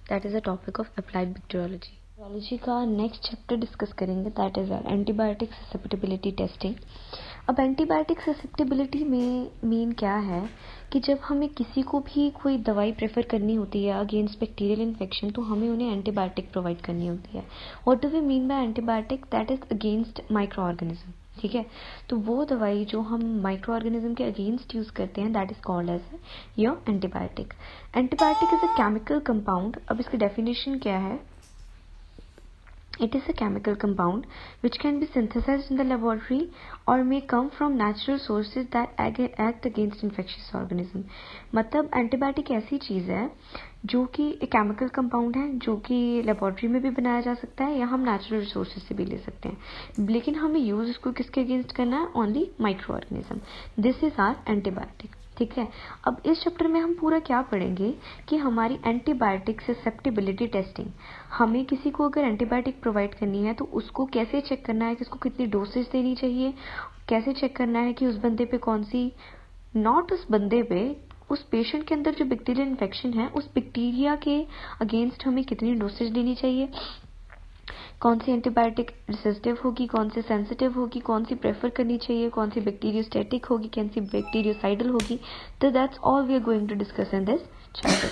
That is a topic of applied bacteriology. Bacteriology का next chapter discuss करेंगे, that is antibiotic susceptibility testing. अब antibiotic susceptibility में mean क्या है कि जब हमें किसी को भी कोई दवाई प्रेफर करनी होती है अगेंस्ट बैक्टीरियल इन्फेक्शन, तो हमें उन्हें एंटीबायोटिक प्रोवाइड करनी होती है। What do we mean by antibiotic? That is against microorganism. ठीक है, तो वो दवाई जो हम माइक्रो ऑर्गेनिज्म के अगेंस्ट यूज करते हैं, that is called as your antibiotic. Antibiotic is a chemical compound. अब इसकी डेफिनेशन क्या है? It is a chemical compound which can be synthesized in the laboratory or may come from natural sources that act against infectious organism. मतलब antibiotic ऐसी चीज़ है जो कि एक केमिकल कंपाउंड है, जो कि लेबोरेटरी में भी बनाया जा सकता है या हम नेचुरल रिसोर्सेज से भी ले सकते हैं, लेकिन हमें यूज इसको किसके अगेंस्ट करना है? Only microorganism. This is our antibiotic. ठीक है, अब इस चैप्टर में हम पूरा क्या पढ़ेंगे कि हमारी एंटीबायोटिक ससेप्टिबिलिटी टेस्टिंग, हमें किसी को अगर एंटीबायोटिक प्रोवाइड करनी है तो उसको कैसे चेक करना है कि उसको कितनी डोसेज देनी चाहिए, कैसे चेक करना है कि उस बंदे पे कौन सी, नॉट उस बंदे पे, उस पेशेंट के अंदर जो बैक्टीरियल इन्फेक्शन है उस बैक्टीरिया के अगेंस्ट हमें कितनी डोसेज देनी चाहिए, कौन सी एंटीबायोटिक रेसिस्टिव होगी, कौन सी सेंसिटिव होगी, कौन सी प्रेफर करनी चाहिए, कौन सी बैक्टीरियोस्टैटिक होगी, कौन सी बैक्टीरियोसाइडल होगी। तो that's all we are going to discuss in this chapter.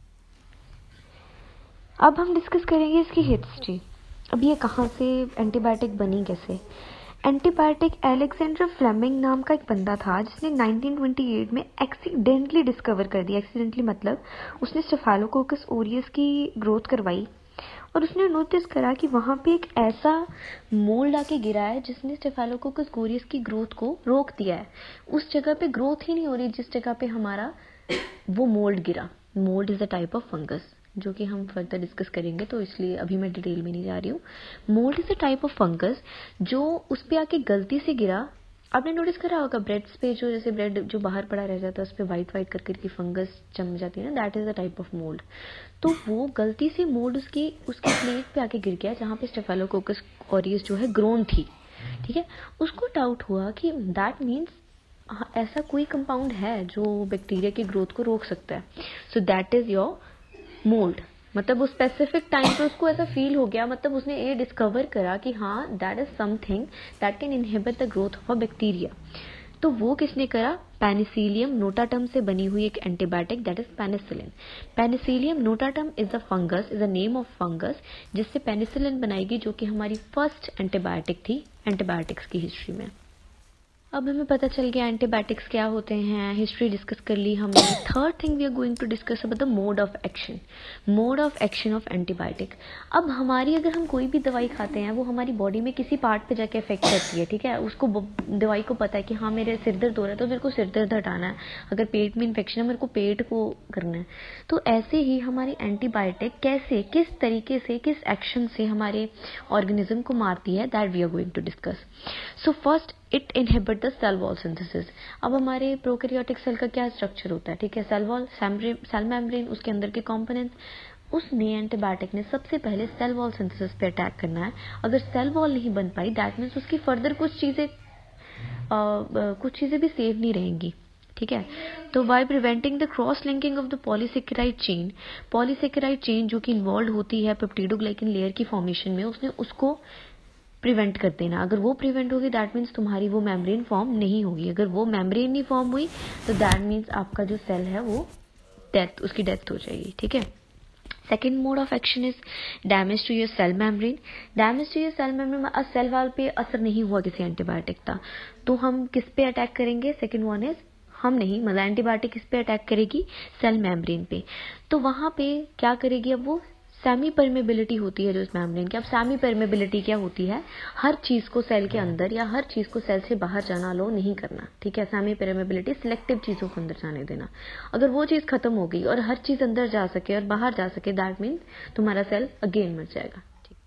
अब हम डिस्कस करेंगे इसकी हिस्ट्री। अब ये कहाँ से एंटीबायोटिक बनी, कैसे? एंटीबायोटिक एलेक्जेंडर फ्लेमिंग नाम का एक बंदा था जिसने 1928 में एक्सीडेंटली डिस्कवर कर दिया। एक्सीडेंटली मतलब उसने स्टेफाइलोकोकस ओरियस की ग्रोथ करवाई और उसने नोटिस करा कि वहाँ पे एक ऐसा मोल्ड आके गिरा है जिसने स्टेफाइलोकोकस ओरियस की ग्रोथ को रोक दिया है। उस जगह पे ग्रोथ ही नहीं हो रही जिस जगह पे हमारा वो मोल्ड गिरा। Mould is a type of fungus जो कि हम फर्दर डिस्कस करेंगे, तो इसलिए अभी मैं डिटेल में नहीं जा रही हूँ। Mould is a type of fungus जो उस पे आके गलती से गिरा। आपने नोटिस करा होगा ब्रेड्स पे, जो जैसे ब्रेड जो बाहर पड़ा रह जाता है उस पे वाइट वाइट करके फंगस जम जाती है ना, that is a type of mould. तो वो गलती से मोल्ड उसकी प्लेट पे आके गिर गया जहाँ पे स्टेफाइलोकोकस ऑरियस जो है ग्रोन थी। ठीक है, उसको डाउट हुआ कि दैट मीन्स ऐसा कोई कंपाउंड है जो बैक्टीरिया की ग्रोथ को रोक सकता है। So that is your mould. मतलब उस स्पेसिफिक टाइम पे उसको ऐसा फील हो गया, मतलब उसने ये डिस्कवर करा कि हाँ that is something that can inhibit the growth of a bacteria. तो वो किसने करा? पेनिसिलियम नोटाटम से बनी हुई एक antibiotic, that is penicillin. Penicillium notatum is a fungus, is a name of fungus जिससे पेनिसिलिन बनाएगी, जो कि हमारी फर्स्ट एंटीबायोटिक थी एंटीबायोटिक्स की हिस्ट्री में। अब हमें पता चल गया एंटीबायोटिक्स क्या होते हैं, हिस्ट्री डिस्कस कर ली हमने। Third thing we are going to discuss about the mode of action. Mode of action of antibiotic. अब हमारी अगर हम कोई भी दवाई खाते हैं वो हमारी बॉडी में किसी पार्ट पे जाके इफेक्ट करती है। ठीक है, उसको दवाई को पता है कि हाँ मेरे सिर दर्द हो रहा है तो मेरे को सिर दर्द हटाना है, अगर पेट में इन्फेक्शन है मेरे को पेट को करना है। तो ऐसे ही हमारी एंटीबायोटिक कैसे, किस तरीके से, किस एक्शन से हमारे ऑर्गेनिज्म को मारती है, that we are going to discuss. So first it inhibit the cell wall synthesis. अब हमारे प्रोकैरियोटिक सेल का क्या स्ट्रक्चर होता है? ठीक है, सेल वॉल, सेल मेम्ब्रेन, उसके अंदर के कंपोनेंट्स। उसने एंटीबायोटिक ने सबसे पहले सेल वॉल सिंथेसिस पे अटैक करना है। अगर सेल वॉल नहीं बन पाई दैट मीन्स उसकी फर्दर कुछ चीजें भी सेफ नहीं रहेंगी। ठीक है, तो by preventing the cross linking of the polysaccharide chain जो कि इन्वॉल्व होती है पेप्टिडोग्लाइकन लेयर की फॉर्मेशन में, उसने उसको प्रिवेंट कर देना। अगर वो प्रिवेंट होगी दैट मीन्स तुम्हारी वो मेम्ब्रेन फॉर्म नहीं होगी। अगर वो मेम्ब्रेन नहीं फॉर्म हुई तो दैट मीन्स आपका जो सेल है वो उसकी डेथ हो जाएगी। ठीक है, second mode of action is damage to your cell membrane. Damage to your cell membrane, cell wall पे असर नहीं हुआ किसी एंटीबायोटिक का, तो हम किस पे अटैक करेंगे? सेकेंड वन इज हम नहीं, मतलब एंटीबायोटिक किस पे अटैक करेगी? सेल मेम्ब्रेन पे। तो वहां पे क्या करेगी? अब वो सेमी परमेबिलिटी होती है जो इस मेम्ब्रेन की। अब सेमी परमेबिलिटी क्या होती है? हर चीज को सेल के अंदर या हर चीज को सेल से बाहर जाना अलाउ नहीं करना। ठीक है, सेमी परमेबिलिटी सिलेक्टिव चीजों को अंदर जाने देना। अगर वो चीज खत्म हो गई और हर चीज अंदर जा सके और बाहर जा सके दैट मीन्स तुम्हारा सेल अगेन मर जाएगा।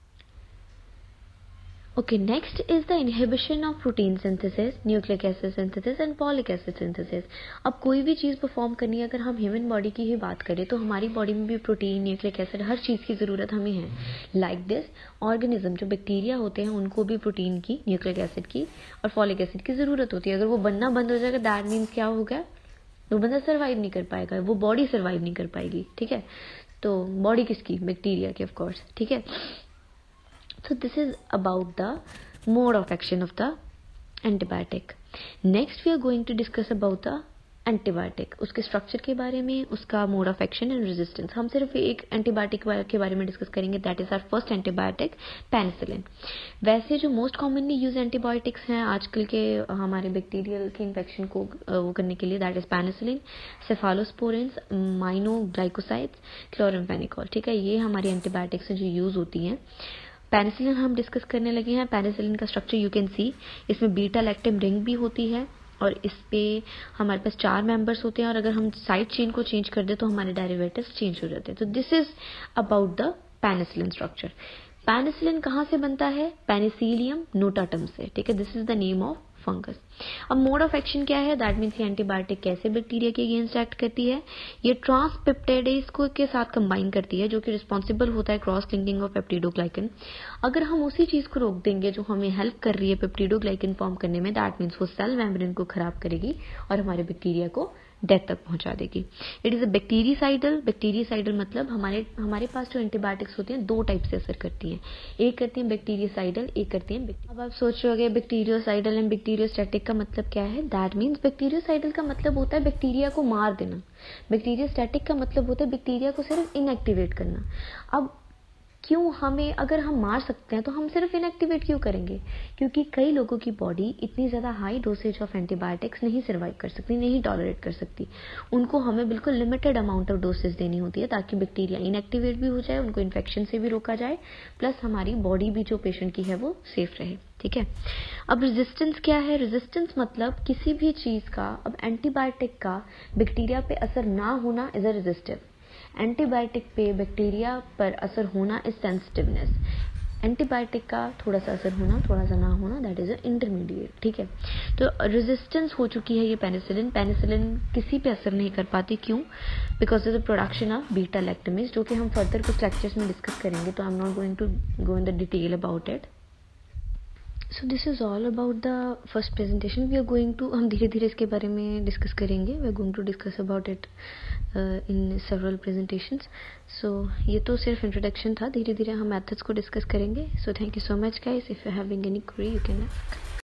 Okay, next is the inhibition of protein synthesis, nucleic acid synthesis and folic acid synthesis. अब कोई भी चीज़ परफॉर्म करनी है, अगर हम ह्यूमन बॉडी की ही बात करें तो हमारी बॉडी में भी प्रोटीन, न्यूक्लिक एसिड, हर चीज़ की ज़रूरत हमें है। लाइक दिस ऑर्गेनिज्म, जो बैक्टीरिया होते हैं उनको भी प्रोटीन की, न्यूक्लिक एसिड की और फॉलिक एसिड की ज़रूरत होती है। अगर वो बनना बंद हो जाएगा दैट मीन्स क्या होगा? वो बंदा सर्वाइव नहीं कर पाएगा, वो बॉडी सर्वाइव नहीं कर पाएगी। ठीक है, तो बॉडी किसकी, बैक्टीरिया की ऑफ कोर्स, ठीक है। So this is about the mode of action of the antibiotic. Next we are going to discuss about the antibiotic, उसके स्ट्रक्चर के बारे में, उसका mode of action and resistance. हम सिर्फ एक एंटीबायोटिक के बारे में डिस्कस करेंगे, that is our first antibiotic, penicillin. वैसे जो मोस्ट कॉमनली यूज एंटीबायोटिक्स हैं आजकल के हमारे बैक्टीरियल के इन्फेक्शन को वो करने के लिए, that is penicillin, cephalosporins, aminoglycosides, chloramphenicol, ठीक है। ये हमारी एंटीबायोटिक्स जो यूज होती हैं। पेनिसिलिन हम डिस्कस करने लगे हैं। पेनिसिलिन का स्ट्रक्चर यू कैन सी, इसमें बीटा लैक्टम रिंग भी होती है और इस पे हमारे पास 4 मेंबर्स होते हैं, और अगर हम साइड चेन को चेंज कर दे तो हमारे डेरिवेटिव्स चेंज हो जाते हैं। तो this is about the penicillin structure. Penicillin कहाँ से बनता है, पेनिसिलियम नोटाटम से, ठीक है। This is the name of fungus. अब मोड ऑफ एक्शन क्या है, दैट मीन्स ये एंटीबायोटिक कैसे बैक्टीरिया के अगेंस्ट एक्ट करती है। ये ट्रांसपेप्टाइडेज को के साथ कंबाइन करती है, जो कि रिस्पॉन्सिबल होता है क्रॉस लिंकिंग ऑफ पेप्टिडोग्लाइकन। अगर हम उसी चीज को रोक देंगे जो हमें हेल्प कर रही है पेप्टिडोग्लाइकन फॉर्म करने में, दैट मीन्स वो सेल मेम्ब्रेन को खराब करेगी और हमारे बैक्टीरिया को डेथ तक पहुंचा देगी। It is a bactericidal. Bactericidal मतलब हमारे पास जो एंटीबायोटिक्स होती हैं 2 टाइप से असर करती हैं, एक करती हैं बैक्टीरियासाइडल, एक करती हैं। अब आप सोच रहे होंगे बैक्टीरियोसाइडल एंड बैक्टीरियोस्टैटिक का मतलब क्या है। दैट मीन्स बैक्टीरियोसाइडल का मतलब होता है बैक्टीरिया को मार देना, बैक्टीरियोस्टैटिक का मतलब होता है बैक्टीरिया को सिर्फ इनएक्टिवेट करना। अब क्यों, हमें अगर हम मार सकते हैं तो हम सिर्फ इनएक्टिवेट क्यों करेंगे, क्योंकि कई लोगों की बॉडी इतनी ज़्यादा हाई डोसेज ऑफ एंटीबायोटिक्स नहीं सर्वाइव कर सकती, नहीं टॉलरेट कर सकती। उनको हमें बिल्कुल लिमिटेड अमाउंट ऑफ डोसेज देनी होती है ताकि बैक्टीरिया इनएक्टिवेट भी हो जाए, उनको इन्फेक्शन से भी रोका जाए, प्लस हमारी बॉडी भी जो पेशेंट की है वो सेफ रहे, ठीक है। अब रेजिस्टेंस क्या है, रेजिस्टेंस मतलब किसी भी चीज़ का, अब एंटीबायोटिक का बैक्टीरिया पे असर ना होना इज अ रेजिस्टिव, एंटीबायोटिक पे बैक्टीरिया पर असर होना इज सेंसिटिवनेस, एंटीबायोटिक का थोड़ा सा असर होना थोड़ा सा ना होना दैट इज अ इंटरमीडिएट, ठीक है। तो रेजिस्टेंस हो चुकी है ये पेनिसिलिन। पेनिसिलिन किसी पे असर नहीं कर पाती, क्यों, because of the production of beta lactamase, जो कि हम फर्दर कुछ लेक्चर्स में डिस्कस करेंगे, तो I am not going to go in the detail about it. So this is all about the first presentation. We are going to, हम धीरे धीरे इसके बारे में डिस्कस करेंगे, we are going to discuss about it in several presentations. So ये तो सिर्फ इंट्रोडक्शन था, धीरे धीरे हम मेथड्स को डिस्कस करेंगे। So thank you so much guys, if you having any query you can ask.